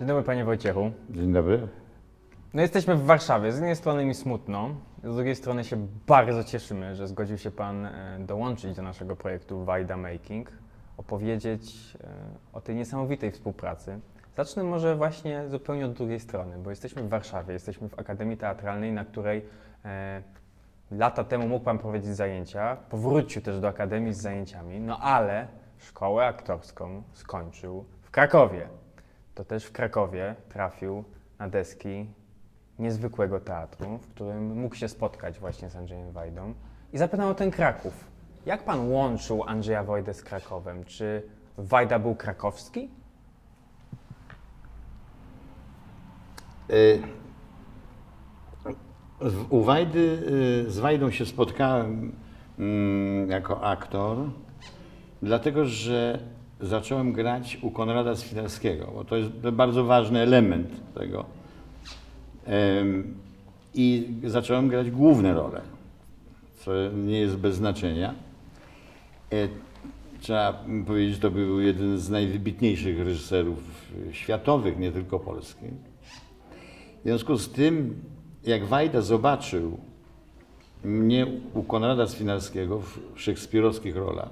Dzień dobry, panie Wojciechu. Dzień dobry. No jesteśmy w Warszawie. Z jednej strony mi smutno, z drugiej strony się bardzo cieszymy, że zgodził się pan dołączyć do naszego projektu Wajda Making, opowiedzieć o tej niesamowitej współpracy. Zacznę może właśnie zupełnie od drugiej strony, bo jesteśmy w Warszawie, jesteśmy w Akademii Teatralnej, na której lata temu mógł pan prowadzić zajęcia, powrócił też do Akademii z zajęciami, no ale szkołę aktorską skończył w Krakowie. To też w Krakowie trafił na deski niezwykłego teatru, w którym mógł się spotkać właśnie z Andrzejem Wajdą. I zapytał o ten Kraków. Jak pan łączył Andrzeja Wajdę z Krakowem? Czy Wajda był krakowski? U Wajdy, z Wajdą się spotkałem jako aktor, dlatego że zacząłem grać u Konrada Swinarskiego, bo to jest bardzo ważny element tego. I zacząłem grać główne role, co nie jest bez znaczenia. Trzeba powiedzieć, że to był jeden z najwybitniejszych reżyserów światowych, nie tylko polskich. W związku z tym, jak Wajda zobaczył mnie u Konrada Swinarskiego w szekspirowskich rolach,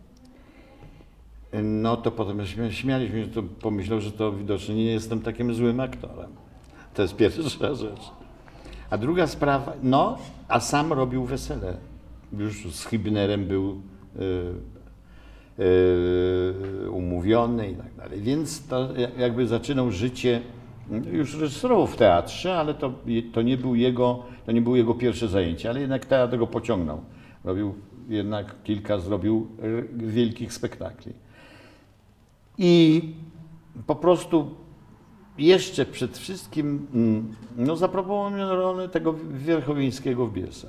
no to potem śmialiśmy się, to pomyślał, że to widocznie nie jestem takim złym aktorem. To jest pierwsza rzecz. A druga sprawa, no, a sam robił wesele. Już z Hübnerem był umówiony i tak dalej. Więc to jakby zaczynał życie, już reżyserował w teatrze, ale to nie było jego pierwsze zajęcie, ale jednak teatr go pociągnął. Robił jednak zrobił wielkich spektakli. I po prostu jeszcze przed wszystkim no, zaproponował mi rolę tego Wierchowińskiego w Bielsach.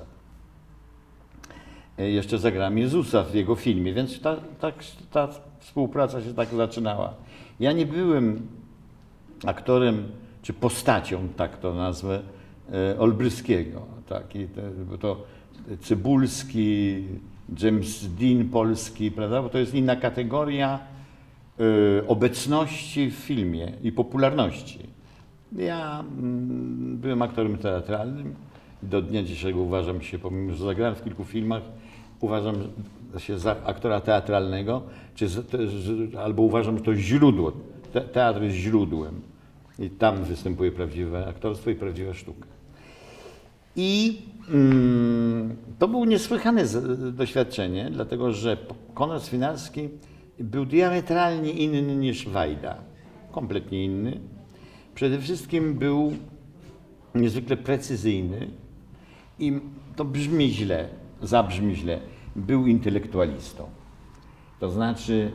Jeszcze zagrałem Jezusa w jego filmie, więc ta współpraca się tak zaczynała. Ja nie byłem aktorem czy postacią, tak to nazwę, Olbryskiego. Bo to Cybulski, James Dean polski, prawda? Bo to jest inna kategoria obecności w filmie i popularności. Ja byłem aktorem teatralnym i do dnia dzisiejszego uważam się, pomimo że zagrałem w kilku filmach, uważam się za aktora teatralnego, albo uważam, że to źródło, teatr jest źródłem i tam występuje prawdziwe aktorstwo i prawdziwa sztuka. I to było niesłychane doświadczenie, dlatego że Konrad Swinarski był diametralnie inny niż Wajda, kompletnie inny. Przede wszystkim był niezwykle precyzyjny i to brzmi źle, zabrzmi źle, był intelektualistą. To znaczy,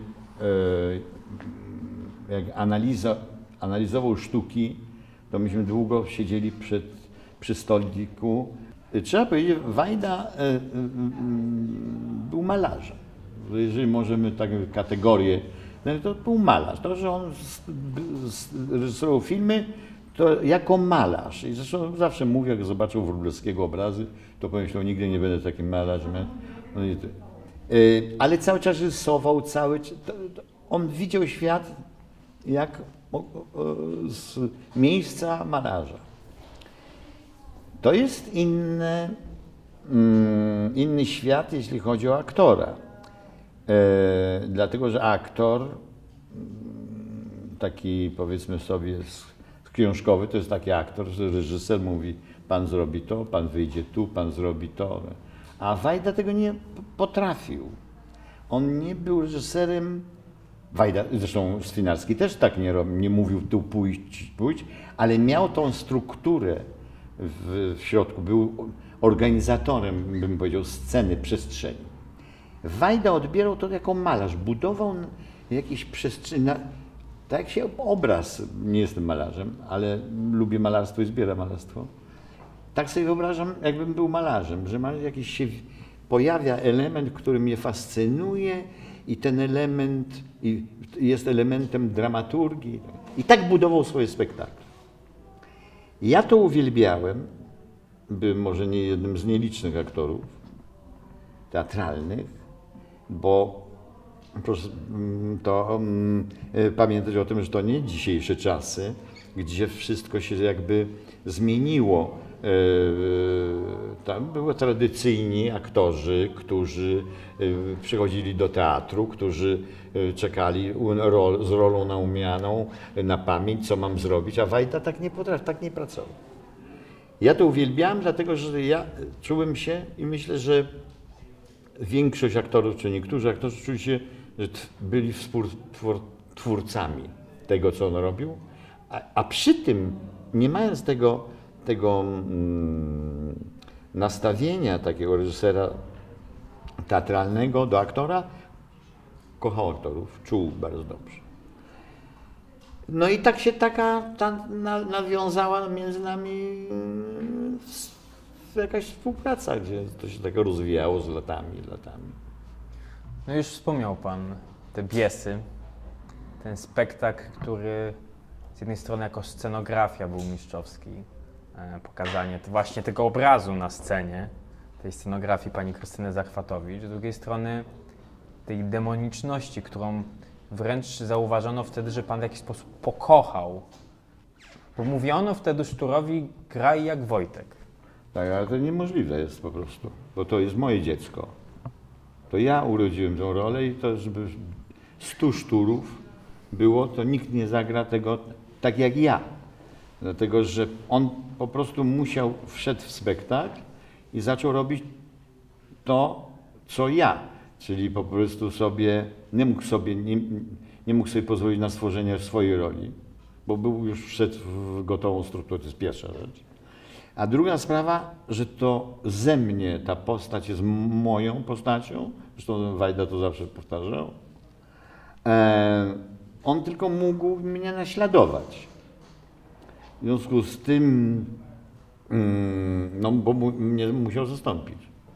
jak analizował sztuki, to myśmy długo siedzieli przy stoliku. Trzeba powiedzieć, Wajda był malarzem. Jeżeli możemy taką kategorię, to był malarz. To, że on reżyserował filmy, to jako malarz. I zresztą zawsze mówił, jak zobaczył Wróblewskiego obrazy, to pomyślał, nigdy nie będę takim malarzem. Ale cały czas rysował, on widział świat jak z miejsca malarza. To jest inny świat, jeśli chodzi o aktora. Dlatego, że aktor, taki powiedzmy sobie książkowy, to jest taki aktor, że reżyser mówi, pan zrobi to, pan wyjdzie tu, pan zrobi to. A Wajda tego nie potrafił. On nie był reżyserem, Wajda, zresztą Swinarski też tak nie mówił tu pójść, ale miał tą strukturę w środku, był organizatorem, bym powiedział, sceny, przestrzeni. Wajda odbierał to jako malarz, budował jakieś przestrzenie, tak jak się obraz, nie jestem malarzem, ale lubię malarstwo i zbieram malarstwo. Tak sobie wyobrażam, jakbym był malarzem, że się pojawia element, który mnie fascynuje i ten element jest elementem dramaturgii. I tak budował swoje spektakle. Ja to uwielbiałem, byłem może nie jednym z nielicznych aktorów teatralnych, bo proszę to pamiętać o tym, że to nie dzisiejsze czasy, gdzie wszystko się jakby zmieniło. Tam były tradycyjni aktorzy, którzy przychodzili do teatru, którzy czekali z rolą naumianą na pamięć, co mam zrobić, a Wajda tak nie potrafił, tak nie pracował. Ja to uwielbiałem, dlatego że ja czułem się i myślę, że większość aktorów, czy niektórzy aktorzy czuli się, że byli współtwórcami tego, co on robił, a przy tym, nie mając tego nastawienia takiego reżysera teatralnego do aktora, kochał aktorów, czuł bardzo dobrze. No i tak się nawiązała między nami jakaś współpraca, gdzie to się tak rozwijało z latami. No już wspomniał Pan te Biesy, ten spektakl, który z jednej strony jako scenografia był mistrzowski, pokazanie właśnie tego obrazu na scenie, tej scenografii pani Krystyny Zachwatowicz, z drugiej strony tej demoniczności, którą wręcz zauważono wtedy, że Pan w jakiś sposób pokochał. Bo mówiono wtedy Szturowi, graj jak Wojtek. Tak, ale to niemożliwe jest po prostu, bo to jest moje dziecko. To ja urodziłem tę rolę i to, żeby 100 Szturów było, to nikt nie zagra tego tak jak ja. Dlatego, że on po prostu wszedł w spektakl i zaczął robić to, co ja. Czyli po prostu nie mógł sobie pozwolić na stworzenie swojej roli, bo wszedł w gotową strukturę, to jest pierwsza rzecz. A druga sprawa, że to ze mnie ta postać jest moją postacią, zresztą Wajda to zawsze powtarzał. On tylko mógł mnie naśladować. W związku z tym, no bo mnie musiał zastąpić.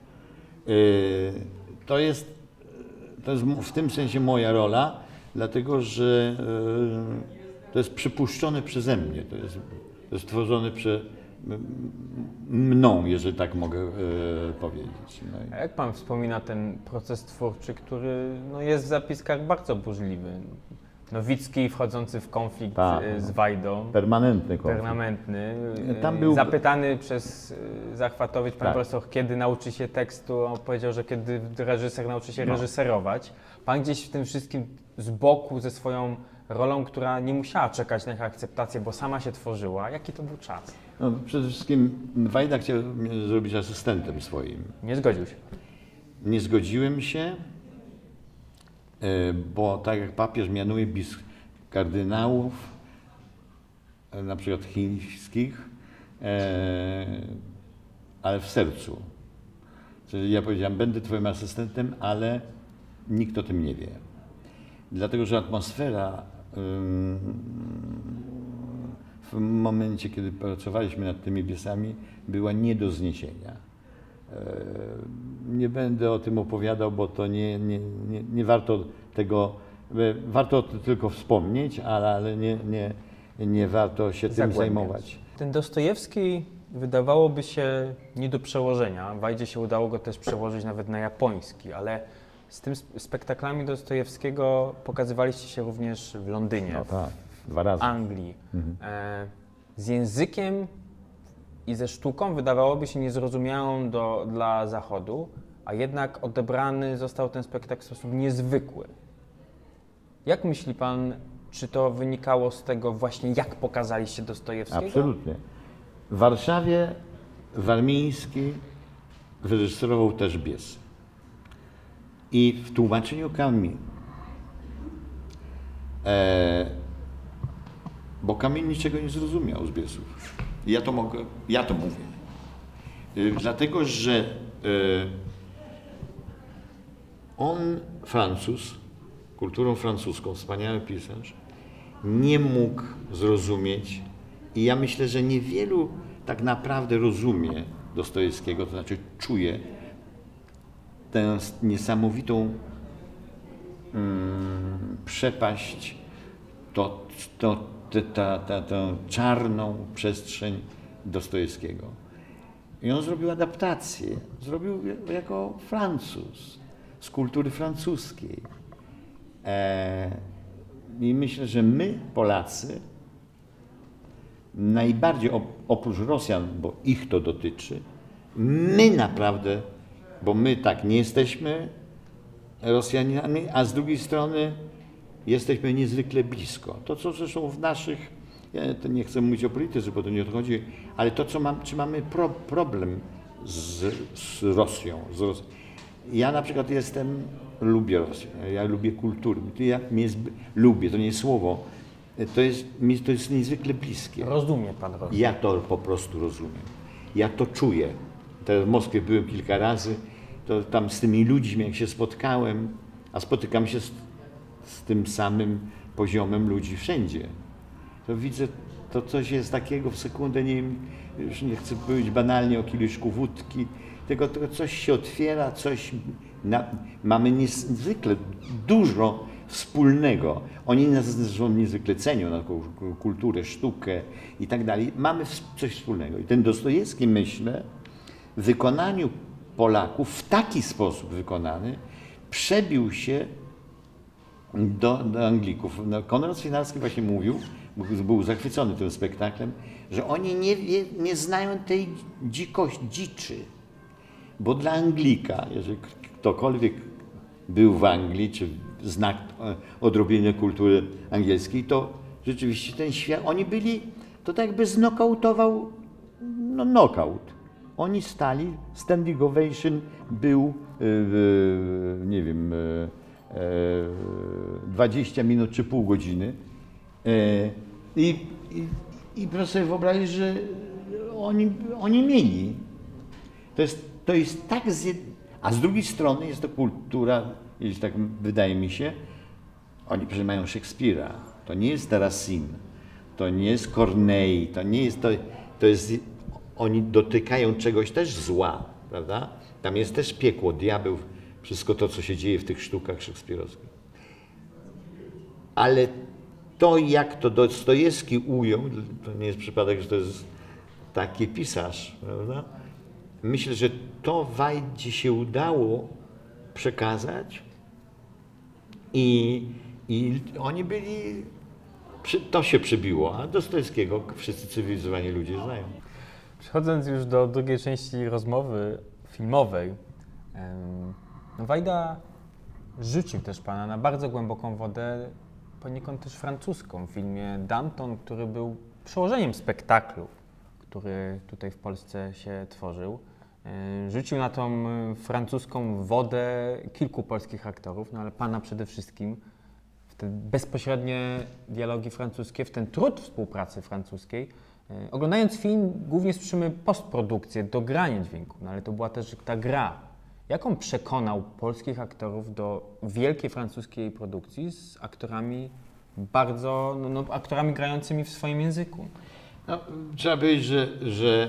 To jest w tym sensie moja rola, dlatego że to jest przypuszczone przeze mnie, to jest stworzone mną, jeżeli tak mogę powiedzieć. No A jak Pan wspomina ten proces twórczy, który jest w zapiskach bardzo burzliwy? Nowicki wchodzący w konflikt z Wajdą. Permanentny konflikt. Permanentny. Tam był... Zapytany przez Zachwatowicz, pan profesor, kiedy nauczy się tekstu, on powiedział, że kiedy reżyser nauczy się reżyserować. Pan gdzieś w tym wszystkim z boku ze swoją rolą, która nie musiała czekać na ich akceptację, bo sama się tworzyła. Jaki to był czas? No, przede wszystkim Wajda chciał mnie zrobić asystentem swoim. Nie zgodził się. Nie zgodziłem się, bo tak jak papież mianuje kardynałów, na przykład chińskich, ale w sercu. Czyli ja powiedziałem, będę twoim asystentem, ale nikt o tym nie wie. Dlatego, że atmosfera w momencie, kiedy pracowaliśmy nad tymi Biesami, była nie do zniesienia. Nie będę o tym opowiadał, bo to nie warto tego, warto tylko wspomnieć, ale nie warto się tym zajmować. Ten Dostojewski wydawałoby się nie do przełożenia. Wajdzie się udało go też przełożyć nawet na japoński, ale z tym spektaklami Dostojewskiego pokazywaliście się również w Londynie, no tak, 2 razy. w Anglii. Z językiem i ze sztuką wydawałoby się niezrozumiałą dla Zachodu, a jednak odebrany został ten spektakl w sposób niezwykły. Jak myśli Pan, czy to wynikało z tego właśnie, jak pokazaliście Dostojewskiego? Absolutnie. W Warszawie Warmiński wyreżyserował też Biesy. I w tłumaczeniu Kamil, bo Kamil niczego nie zrozumiał z Biesów. Ja to mówię. Dlatego, że on, Francuz, kulturą francuską, wspaniały pisarz, nie mógł zrozumieć i ja myślę, że niewielu tak naprawdę rozumie Dostojewskiego, to znaczy czuje tę niesamowitą przepaść, tę czarną przestrzeń Dostojewskiego. I on zrobił adaptację, zrobił jako Francuz, z kultury francuskiej. I myślę, że my, Polacy, najbardziej oprócz Rosjan, bo ich to dotyczy, my naprawdę, bo my tak nie jesteśmy Rosjanami, a z drugiej strony jesteśmy niezwykle blisko. To, co zresztą w naszych, ja to nie chcę mówić o polityce, bo to nie o to chodzi, ale to, czy mamy problem z Rosją. Ja na przykład lubię Rosję, ja lubię kulturę, lubię, to nie jest słowo, to jest niezwykle bliskie. Rozumie pan Rosję? Ja to po prostu rozumiem. Ja to czuję. Teraz w Moskwie byłem kilka razy, to tam z tymi ludźmi, jak się spotkałem, a spotykam się z tym samym poziomem ludzi wszędzie, to widzę, to coś jest takiego w sekundę, nie wiem, już nie chcę powiedzieć banalnie o kieliszku wódki, tylko coś się otwiera, mamy niezwykle dużo wspólnego. Oni nas zresztą niezwykle cenią na kulturę, sztukę i tak dalej. Mamy coś wspólnego. I ten Dostojewski, myślę, w wykonaniu Polaków, w taki sposób wykonany, przebił się do Anglików. No, Konrad Swinarski właśnie mówił, był zachwycony tym spektaklem, że oni nie znają tej dziczy. Bo dla Anglika, jeżeli ktokolwiek był w Anglii, czy znak odrobienia kultury angielskiej, to rzeczywiście ten świat, oni byli, to tak jakby znokautował, knockout. Oni stali, standing ovation był, nie wiem, 20 minut czy pół godziny. I proszę sobie wyobrazić, że oni mieli. To jest tak, a z drugiej strony jest to kultura, jeśli tak wydaje mi się, oni przecież mają Szekspira, to nie jest Racine, to nie jest Corneille, to nie jest to jest, oni dotykają czegoś też zła, prawda? Tam jest też piekło, diabeł, wszystko to, co się dzieje w tych sztukach szekspirowskich. Ale to, jak to Dostojewski ujął, to nie jest przypadek, że to jest taki pisarz, prawda? Myślę, że to Wajdzie się udało przekazać i oni byli, to się przybiło, a Dostojewskiego wszyscy cywilizowani ludzie znają. Przechodząc już do drugiej części rozmowy filmowej, Wajda rzucił też pana na bardzo głęboką wodę, poniekąd też francuską, w filmie Danton, który był przełożeniem spektaklu, który tutaj w Polsce się tworzył. Rzucił na tą francuską wodę kilku polskich aktorów, no ale pana przede wszystkim, w te bezpośrednie dialogi francuskie, w ten trud współpracy francuskiej. Oglądając film głównie słyszymy postprodukcję, dogranie dźwięku, no ale to była też ta gra. Jak on przekonał polskich aktorów do wielkiej francuskiej produkcji z aktorami bardzo, aktorami grającymi w swoim języku? No, trzeba powiedzieć, że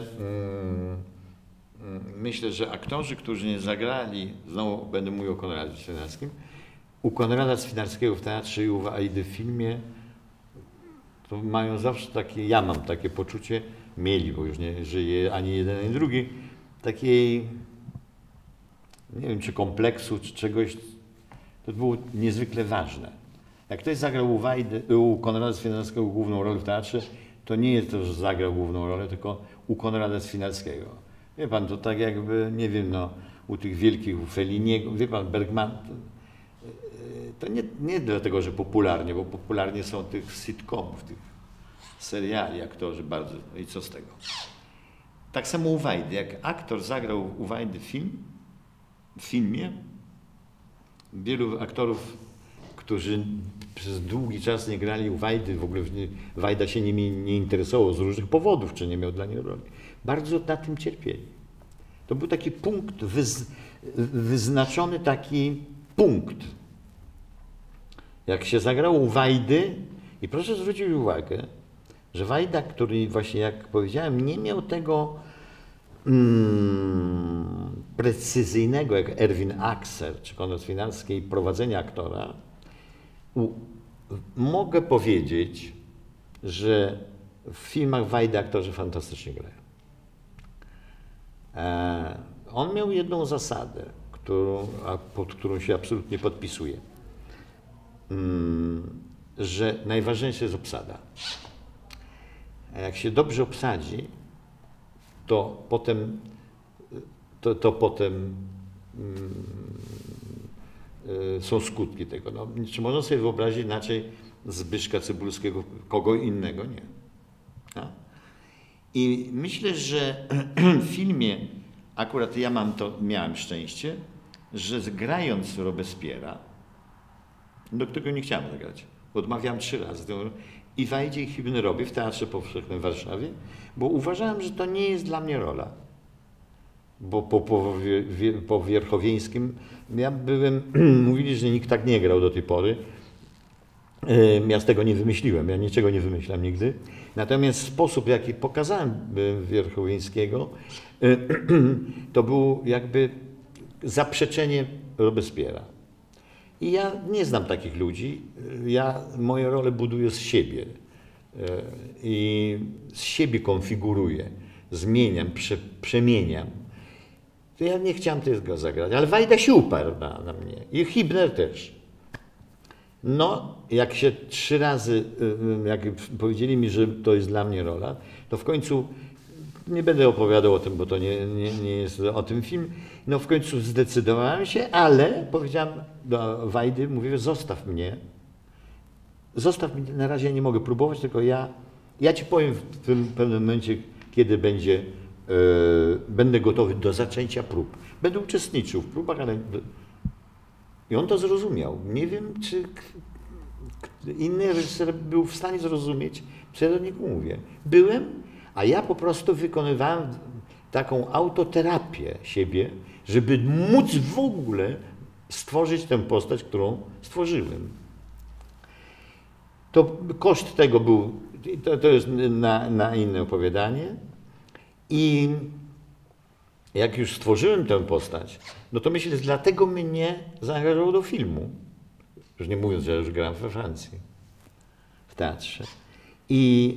myślę, że aktorzy, którzy nie zagrali, znowu będę mówił o Konradzie Swinarskim, u Konrada Swinarskiego w teatrze i u Wajdy w filmie, to mają zawsze takie, ja mam takie poczucie, mieli, bo już nie żyje ani jeden, ani drugi, takiej, nie wiem, czy kompleksu, czy czegoś, to było niezwykle ważne. Jak ktoś zagrał u Konrada Swinarskiego główną rolę w teatrze, to nie jest to, że zagrał główną rolę, tylko u Konrada Swinarskiego. Wie pan, to tak jakby, nie wiem, u tych wielkich, u Felliniego, wie pan, Bergman, to nie dlatego, że popularnie, bo popularnie są tych sitcomów, tych seriali aktorzy bardzo, no i co z tego. Tak samo u Wajdy, jak aktor zagrał u Wajdy w filmie, wielu aktorów, którzy przez długi czas nie grali u Wajdy, w ogóle Wajda się nimi nie interesował z różnych powodów, czy nie miał dla nich roli, bardzo na tym cierpieli. To był taki punkt, wyznaczony taki punkt. Jak się grało u Wajdy, i proszę zwrócić uwagę, że Wajda, który właśnie, jak powiedziałem, nie miał tego precyzyjnego, jak Erwin Akser czy Konrad Swinarski, prowadzenia aktora, mogę powiedzieć, że w filmach Wajdy aktorzy fantastycznie grają. On miał jedną zasadę, pod którą się absolutnie podpisuje, że najważniejsza jest obsada. A jak się dobrze obsadzi, to potem, są skutki tego. No, czy można sobie wyobrazić inaczej Zbyszka Cybulskiego, kogo innego? Nie. No. I myślę, że w filmie, akurat ja miałem szczęście, że grając Robespiera, do którego nie chciałem zagrać, odmawiałem 3 razy, i Wajdzie i Hübnerowie w Teatrze Powszechnym w Warszawie, bo uważałem, że to nie jest dla mnie rola. Bo po Wierchowieńskim ja mówili, że nikt tak nie grał do tej pory. Ja z tego nie wymyśliłem, ja niczego nie wymyślam nigdy. Natomiast sposób, w jaki pokazałem Wierchowieńskiego, to było jakby zaprzeczenie Robespiera. I ja nie znam takich ludzi, ja moje role buduję z siebie i z siebie konfiguruję, zmieniam, przemieniam. To ja nie chciałem tego zagrać, ale Wajda się uparł na mnie i Hübner też. No, jak się 3 razy, jak powiedzieli mi, że to jest dla mnie rola, to w końcu, nie będę opowiadał o tym, bo to nie jest o tym film, no w końcu zdecydowałem się, ale powiedziałem do Wajdy, mówię, zostaw mnie, na razie nie mogę próbować, tylko ja ci powiem w tym pewnym momencie, kiedy będę gotowy do zaczęcia prób. Będę uczestniczył w próbach, ale... I on to zrozumiał. Nie wiem, czy inny reżyser był w stanie zrozumieć, co ja do niego mówię. Byłem, a ja po prostu wykonywałem taką autoterapię siebie, żeby móc w ogóle stworzyć tę postać, którą stworzyłem. To koszt tego był, to jest na inne opowiadanie. I jak już stworzyłem tę postać, no to myślę, że dlatego mnie zaangażował do filmu. Już nie mówiąc, że ja już grałem we Francji, w teatrze. I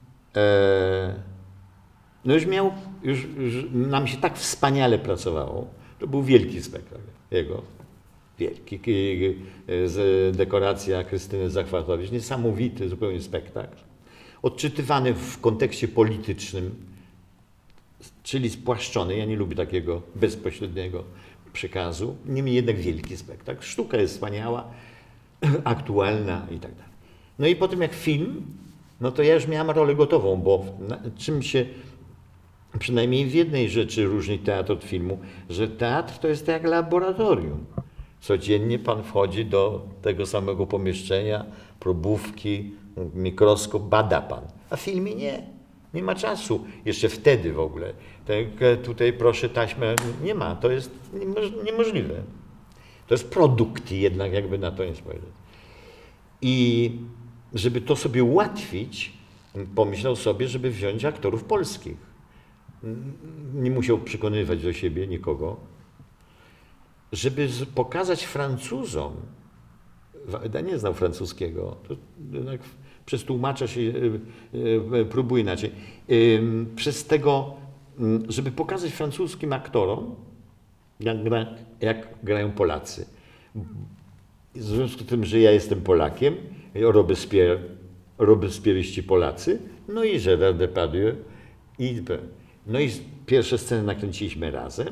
no już nam się tak wspaniale pracowało. To był wielki spektakl jego. Wielki. Dekoracja Krystyny Zachwatowicz. Niesamowity zupełnie spektakl. Odczytywany w kontekście politycznym, czyli spłaszczony. Ja nie lubię takiego bezpośredniego przekazu. Niemniej jednak wielki spektakl. Sztuka jest wspaniała, aktualna i tak dalej. No i potem jak film, no to ja już miałem rolę gotową, bo czym się, przynajmniej w jednej rzeczy różni teatr od filmu, że teatr to jest jak laboratorium. Codziennie pan wchodzi do tego samego pomieszczenia, probówki, mikroskop, bada pan. A w filmie nie. Nie ma czasu. Jeszcze wtedy w ogóle. Tak, tutaj proszę taśmę. Nie ma. To jest niemożliwe. To jest produkt jednak, jakby na to nie spojrzeć. I żeby to sobie ułatwić, pomyślał sobie, żeby wziąć aktorów polskich. Nie musiał przekonywać do siebie nikogo. Żeby pokazać Francuzom, Wajda nie znał francuskiego, to jednak przez tłumacza się próbuje inaczej, przez tego, żeby pokazać francuskim aktorom, jak grają Polacy. W związku z tym, że ja jestem Polakiem, Robespierryści Polacy, no i Gérard Depardieu. No i pierwsze sceny nakręciliśmy razem.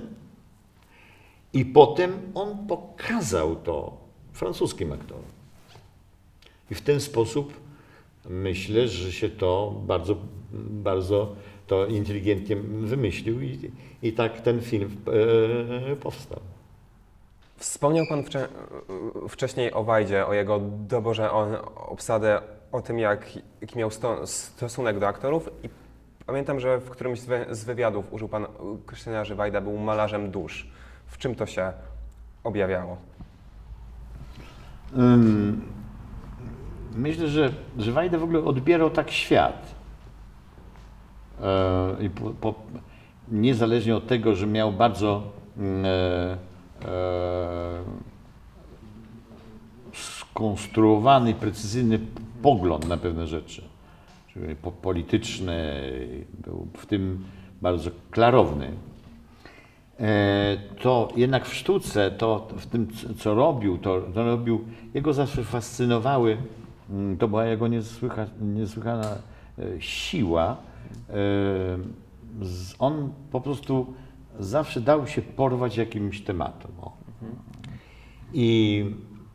I potem on pokazał to francuskim aktorom. I w ten sposób myślę, że się to bardzo to inteligentnie wymyślił i tak ten film powstał. Wspomniał Pan wcześniej o Wajdzie, o jego doborze, o obsadę, o tym, jaki miał stosunek do aktorów. I pamiętam, że w którymś z wywiadów użył Pan określenia, że Wajda był malarzem dusz. W czym to się objawiało? Myślę, że Wajda w ogóle odbierał tak świat. I niezależnie od tego, że miał bardzo skonstruowany, precyzyjny pogląd na pewne rzeczy, czyli polityczny, był w tym bardzo klarowny. To jednak w sztuce, to w tym, co robił, to robił, jego zawsze fascynowały, to była jego niesłychana siła, On po prostu zawsze dał się porwać jakimś tematem. O. I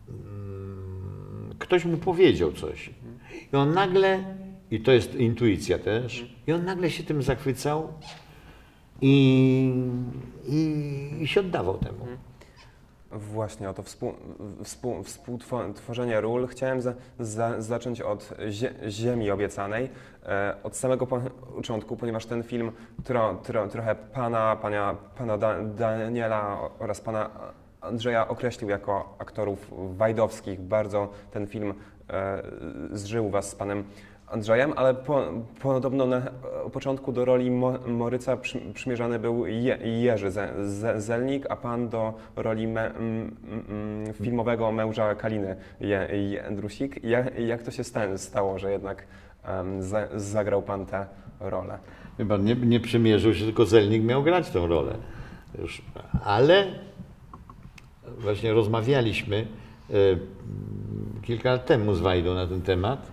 ktoś mu powiedział coś. I on nagle, i to jest intuicja też, i on nagle się tym zachwycał i się oddawał temu. Właśnie o to współtworzenie ról chciałem zacząć od Ziemi Obiecanej, od samego początku, ponieważ ten film trochę pana Daniela oraz pana Andrzeja określił jako aktorów wajdowskich. Bardzo ten film zżył was z panem Andrzejem, ale podobno na początku do roli Moryca przymierzany był Jerzy Zelnik, a pan do roli filmowego męża Kaliny Jędrusik. Jak to się stało, że jednak zagrał pan tę rolę? Chyba nie przymierzył się, tylko Zelnik miał grać tę rolę. Już, ale właśnie rozmawialiśmy kilka lat temu z Wajdą na ten temat.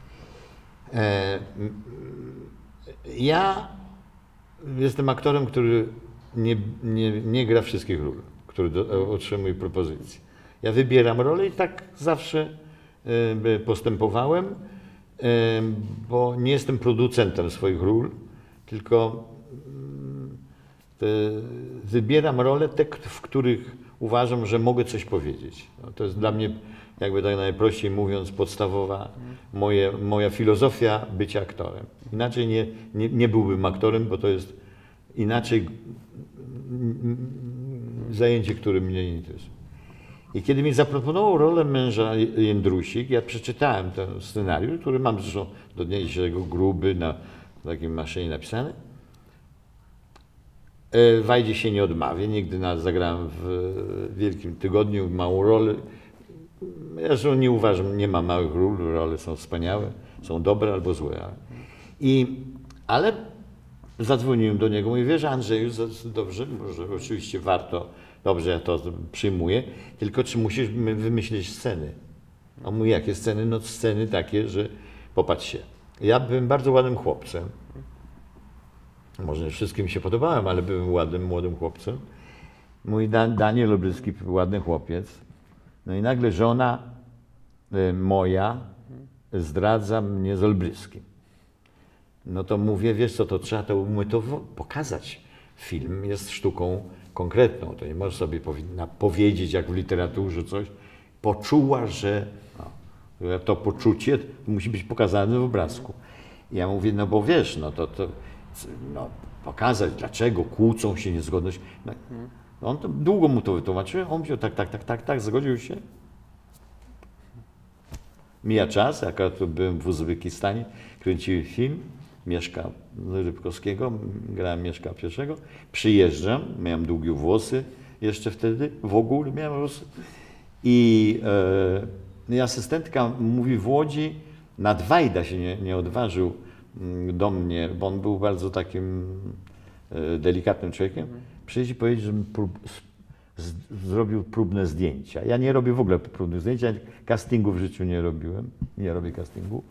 Ja jestem aktorem, który nie gra wszystkich ról, który otrzymuje propozycje. Ja wybieram rolę i tak zawsze postępowałem, bo nie jestem producentem swoich ról, tylko wybieram role, te, w których uważam, że mogę coś powiedzieć. No, to jest dla mnie, jakby tak najprościej mówiąc, podstawowa moja filozofia bycia aktorem. Inaczej nie byłbym aktorem, bo to jest inaczej zajęcie, które mnie nie interesuje. I kiedy mi zaproponował rolę męża Jędrusik, ja przeczytałem ten scenariusz, który mam zresztą do dnia dzisiejszego gruby na takiej maszynie napisany. Wajdzie się nie odmawię, nigdy zagrałem w Wielkim Tygodniu małą rolę. Ja zresztą nie uważam, nie ma małych ról, role są wspaniałe, są dobre albo złe. Ale zadzwoniłem do niego i mówię, wiesz Andrzeju, dobrze, może oczywiście warto, dobrze, ja to przyjmuję, tylko czy musisz wymyślić sceny? On mówi, jakie sceny? No sceny takie, że popatrzcie, ja byłem bardzo ładnym chłopcem. Może nie wszystkim się podobałem, ale byłem ładnym, młodym chłopcem. Mój Daniel Olbryski, ładny chłopiec. No i nagle żona moja zdradza mnie z Olbryskim. No to mówię, wiesz co, to trzeba to pokazać. Film jest sztuką konkretną. To nie możesz sobie powiedzieć, jak w literaturze coś. Poczuła, że to poczucie musi być pokazane w obrazku. Ja mówię, no bo wiesz, no pokazać, dlaczego kłócą się, niezgodność. No, on to, długo mu to wytłumaczyłem, on powiedział tak, zgodził się. Mija czas, akurat byłem w Uzbekistanie, kręciłem film, Mieszka Rybkowskiego, grałem Mieszka I. Przyjeżdżam, miałem długie włosy, jeszcze wtedy w ogóle miałem włosy. I asystentka mówi w Łodzi, nad Wajda się nie odważył do mnie, bo on był bardzo takim delikatnym człowiekiem, przyjść i powiedzieć, żebym zrobił próbne zdjęcia. Ja nie robię w ogóle próbnych zdjęć, ja castingu w życiu nie robiłem, nie robię castingu,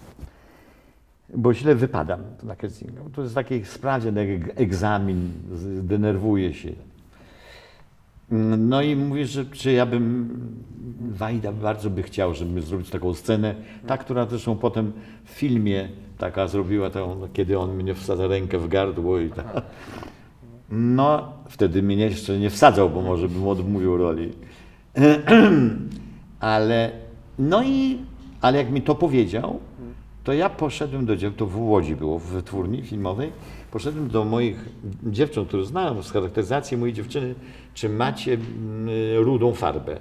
bo źle wypadam na castingu. To jest taki sprawdzian, jak egzamin, denerwuję się. No i mówię, że czy ja bym, Wajda bardzo by chciał, żeby zrobić taką scenę, ta, która zresztą potem w filmie taka zrobiła, kiedy on mnie wsadza rękę w gardło i tak. No, wtedy mnie jeszcze nie wsadzał, bo może bym odmówił roli. Ale jak mi to powiedział, to ja poszedłem to w Łodzi było, w wytwórni filmowej, poszedłem do moich dziewcząt, które znałem z charakteryzacji mojej dziewczyny, czy macie rudą farbę.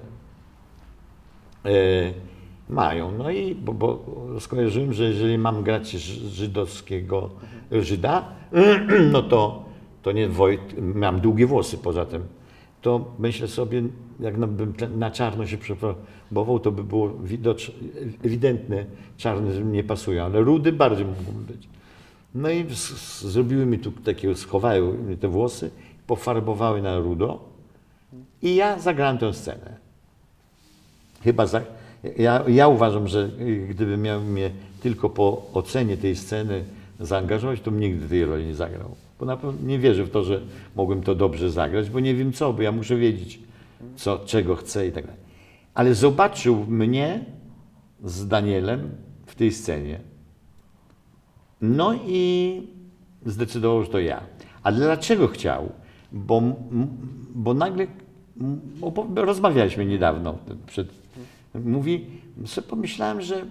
Mają. No i bo skojarzyłem, że jeżeli mam grać żydowskiego Żyda, no to nie mam długie włosy poza tym. To myślę sobie, jak bym na czarno się przefarbował, to by było ewidentne, czarne, że mi nie pasują, ale rudy bardziej mogą być. No i zrobiły mi tu takiego, schowały mi te włosy, pofarbowały na rudo i ja zagrałem tę scenę. Ja uważam, że gdyby miał mnie tylko po ocenie tej sceny zaangażować, to bym nigdy tej roli nie zagrał. Bo na pewno nie wierzę w to, że mogłem to dobrze zagrać, bo nie wiem co, bo ja muszę wiedzieć, czego chcę i tak dalej. Ale zobaczył mnie z Danielem w tej scenie. No i zdecydował, że to ja. A dlaczego chciał? Bo nagle, rozmawialiśmy niedawno, mówi, sobie pomyślałem, że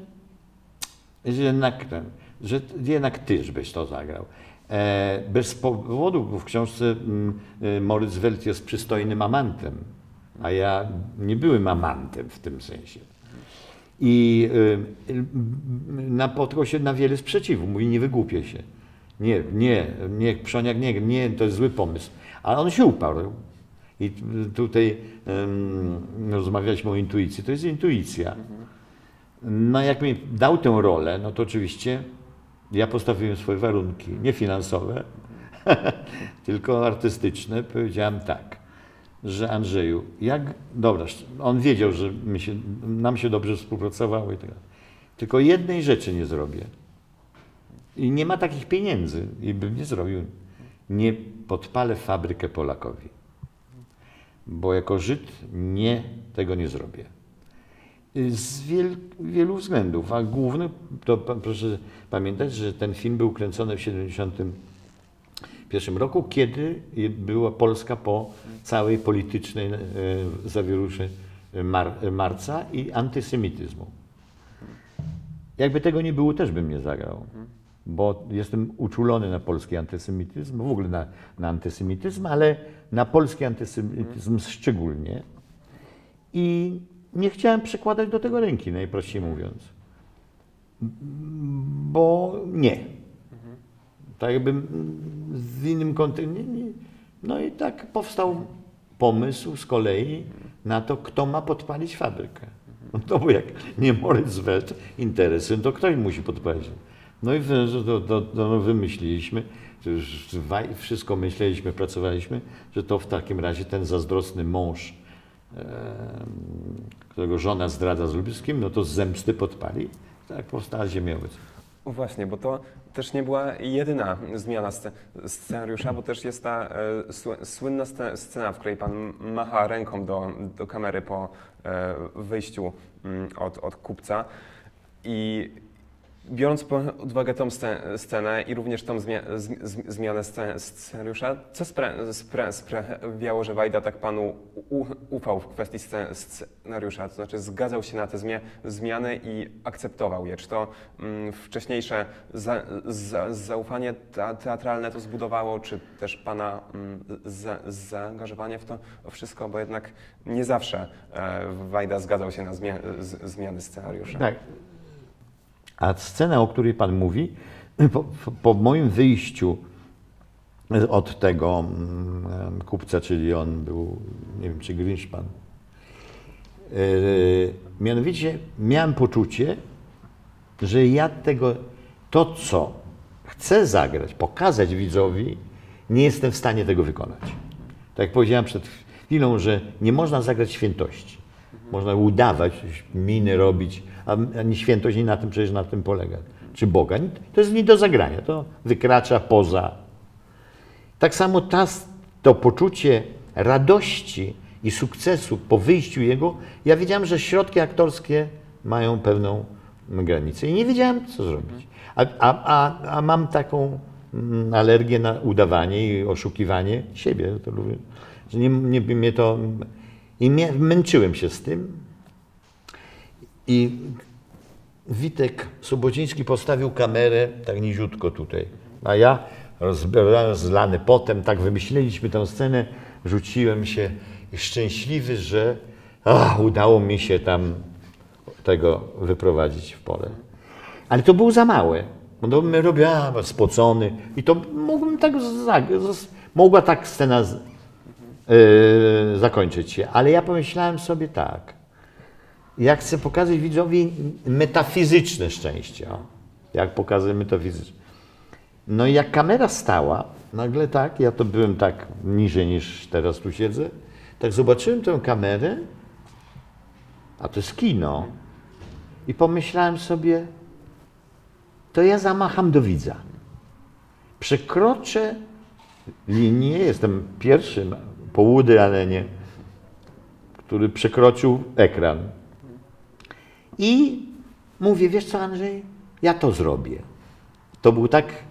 jednak ty, żebyś to zagrał. Bez powodu, bo w książce Moritz Welt jest przystojnym amantem, a ja nie byłem amantem w tym sensie. I napotkał się na wiele sprzeciwów. Mówi, nie wygłupię się. Nie, Przoniak, nie, to jest zły pomysł. Ale on się uparł. I tutaj rozmawialiśmy o intuicji. To jest intuicja. No jak mi dał tę rolę, no to oczywiście ja postawiłem swoje warunki, nie finansowe, tylko artystyczne. Powiedziałem tak, że Andrzeju, dobra, on wiedział, że nam się dobrze współpracowało i tak dalej. Tylko jednej rzeczy nie zrobię. I nie ma takich pieniędzy i bym nie zrobił. Nie podpalę fabrykę Polakowi. Bo jako Żyd tego nie zrobię. Z wielu względów, a główny, to proszę pamiętać, że ten film był kręcony w 1971 roku, kiedy była Polska po całej politycznej zawieruszy marca i antysemityzmu. Jakby tego nie było, też bym nie zagrał, bo jestem uczulony na polski antysemityzm, w ogóle na antysemityzm, ale na polski antysemityzm szczególnie. I nie chciałem przykładać do tego ręki, najprościej mówiąc. Bo nie. Tak jakby w innym kontekście. No i tak powstał pomysł z kolei na to, kto ma podpalić fabrykę. No bo jak nie Moritz Welt interesy, to ktoś musi podpalić. No i wymyśliliśmy, wszystko myśleliśmy, pracowaliśmy, że to w takim razie ten zazdrosny mąż, którego żona zdradza z Lubyskim, no to z zemsty podpali. Tak powstała Ziemiowiec. Właśnie, bo to też nie była jedyna zmiana scenariusza, bo też jest ta słynna scena, w której pan macha ręką do kamery po wyjściu od kupca. I biorąc pod uwagę tą scenę i również tą zmianę scenariusza, co sprawiało, że Wajda tak panu ufał w kwestii scenariusza, to znaczy zgadzał się na te zmiany i akceptował je? Czy to wcześniejsze zaufanie teatralne to zbudowało, czy też pana zaangażowanie w to wszystko, bo jednak nie zawsze Wajda zgadzał się na zmiany scenariusza. Tak. A scena, o której pan mówi, po moim wyjściu od tego kupca, czyli on był, nie wiem, czy Grinszpan, mianowicie miałem poczucie, że ja to, co chcę zagrać, pokazać widzowi, nie jestem w stanie tego wykonać. Tak jak powiedziałem przed chwilą, że nie można zagrać świętości. Można udawać, miny robić, a nie świętość nie na tym, przecież na tym polega. Czy Boga? To jest nie do zagrania, to wykracza poza. Tak samo to poczucie radości i sukcesu po wyjściu jego, ja wiedziałem, że środki aktorskie mają pewną granicę i nie wiedziałem, co zrobić. A mam taką alergię na udawanie i oszukiwanie siebie, to lubię, że mnie to... I męczyłem się z tym. I Witek Sobociński postawił kamerę tak niziutko tutaj. A ja rozlany potem, tak wymyśliliśmy tę scenę, rzuciłem się i szczęśliwy, że udało mi się tam tego wyprowadzić w pole. Ale to było za małe. Bo my robię, spocony. I to mógłbym tak mogła tak scena zakończyć się. Ale ja pomyślałem sobie tak, ja chcę pokazać widzowi metafizyczne szczęście. Jak pokazuję metafizyczne. No i jak kamera stała, nagle tak, ja to byłem tak niżej niż teraz tu siedzę, tak zobaczyłem tę kamerę, a to jest kino. I pomyślałem sobie, to ja zamacham do widza. przekroczę linię, jestem pierwszym po Woody Allenie, który przekroczył ekran. I mówię, wiesz co, Andrzej, ja to zrobię. To był tak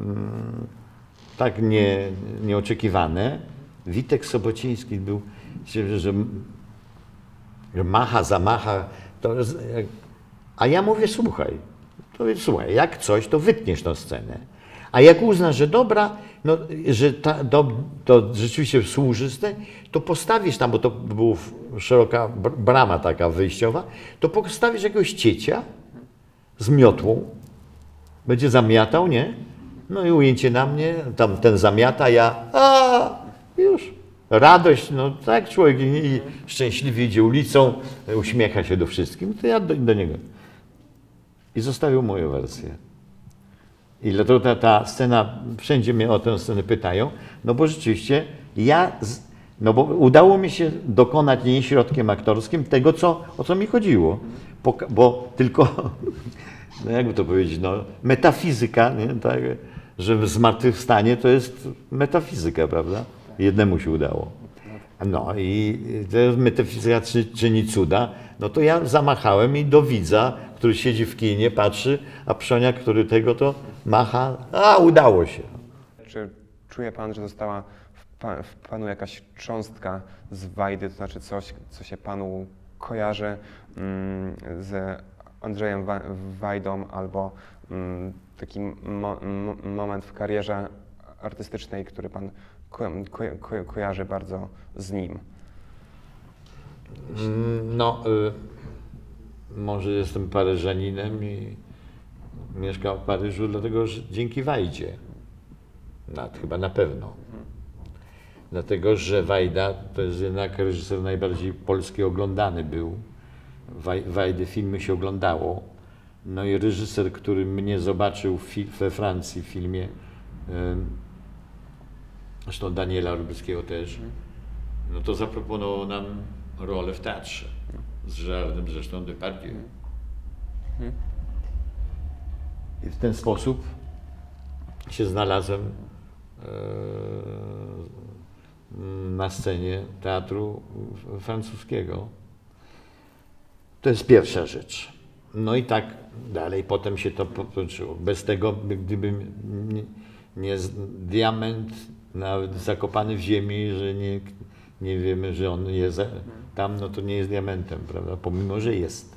nieoczekiwane. Witek Sobociński był, że macha, zamacha. A ja mówię, słuchaj, jak coś, to wytniesz tę scenę. A jak uznasz, że dobra, no, że to rzeczywiście służy, to postawisz tam, bo to była szeroka brama taka wyjściowa, to postawisz jakiegoś ciecia z miotłą, będzie zamiatał, nie? No i ujęcie na mnie, tam ten zamiata, już. Radość, no tak, człowiek i szczęśliwie idzie ulicą, uśmiecha się do wszystkim, to ja do niego. I zostawił moją wersję. I dlatego ta scena, wszędzie mnie o tę scenę pytają, no bo rzeczywiście no bo udało mi się dokonać nie środkiem aktorskim tego, o co mi chodziło. Bo tylko, no jakby to powiedzieć, no metafizyka, nie? Tak, że zmartwychwstanie to jest metafizyka, prawda? Jednemu się udało. No i metafizyka czyni cuda, no to ja zamachałem i do widza, który siedzi w kinie, patrzy, a Przoniak, który tego to macha, udało się. Czy czuje pan, że została w panu jakaś cząstka z Wajdy, to znaczy coś, co się panu kojarzy z Andrzejem Wajdą, albo taki moment w karierze artystycznej, który pan kojarzy bardzo z nim? No, może jestem Paryżaninem i mieszkam w Paryżu, dlatego że dzięki Wajdzie. Chyba na pewno. Dlatego, że Wajda to jest jednak reżyser najbardziej polski oglądany był. Wajdy filmy się oglądało. No i reżyser, który mnie zobaczył we Francji w filmie, zresztą Daniela Rubelskiego też, no to zaproponował nam rolę w teatrze. Z Gérardem zresztą Depardieu. I w ten sposób się znalazłem na scenie teatru francuskiego. To jest pierwsza rzecz. No i tak dalej, potem się to potoczyło. Bez tego, gdyby nie diament, nawet zakopany w ziemi, że nie wiemy, że on jest tam, no to nie jest diamentem, prawda? Pomimo, że jest.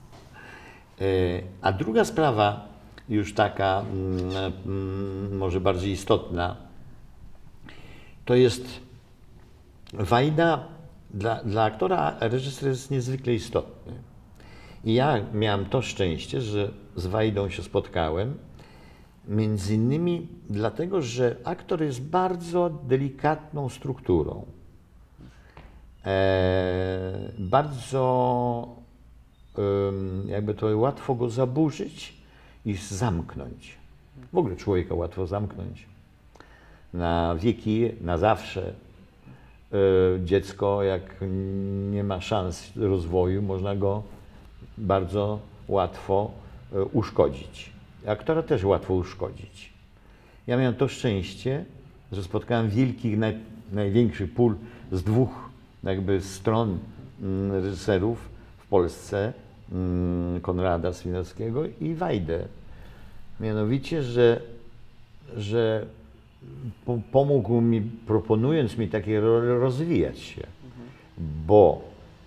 A druga sprawa, już taka może bardziej istotna, to jest Wajda dla aktora, reżyser jest niezwykle istotny. I ja miałem to szczęście, że z Wajdą się spotkałem, między innymi dlatego, że aktor jest bardzo delikatną strukturą. Bardzo jakby to łatwo go zaburzyć i zamknąć. W ogóle człowieka łatwo zamknąć. Na wieki, na zawsze. Dziecko, jak nie ma szans rozwoju, można go bardzo łatwo uszkodzić. Aktora też łatwo uszkodzić. Ja miałem to szczęście, że spotkałem wielkich, największy pól z dwóch jakby stron reżyserów w Polsce, Konrada Swinowskiego i Wajdę. Mianowicie, że pomógł mi, proponując mi takie role, rozwijać się. Bo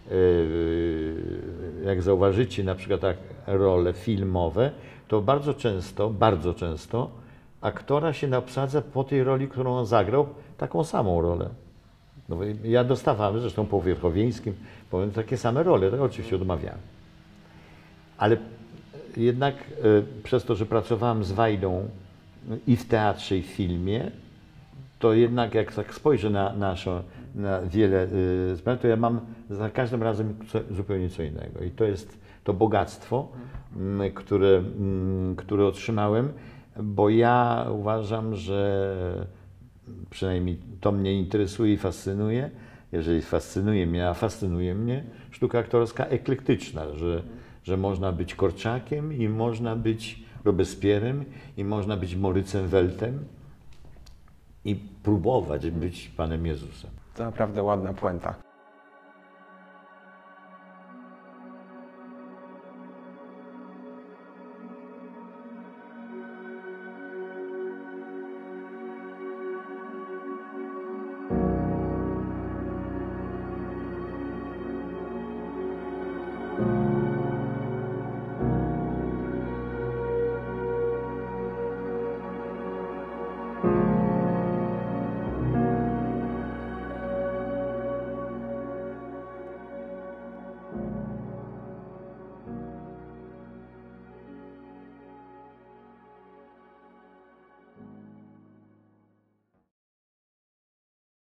jak zauważycie na przykład tak role filmowe, to bardzo często aktora się obsadza po tej roli, którą on zagrał, taką samą rolę. No, ja dostawałem, zresztą po Wierchowieńskim, powiem, takie same role, to oczywiście odmawiałem. Ale jednak przez to, że pracowałem z Wajdą i w teatrze, i w filmie, to jednak jak tak spojrzę na wiele spraw, to ja mam za każdym razem zupełnie co innego. I to jest to bogactwo, które otrzymałem, bo ja uważam, że przynajmniej to mnie interesuje i fascynuje. Jeżeli fascynuje mnie, a fascynuje mnie sztuka aktorska eklektyczna, że można być Korczakiem i można być Robespierrem i można być Morycem Weltem i próbować być Panem Jezusem. To naprawdę ładna puenta.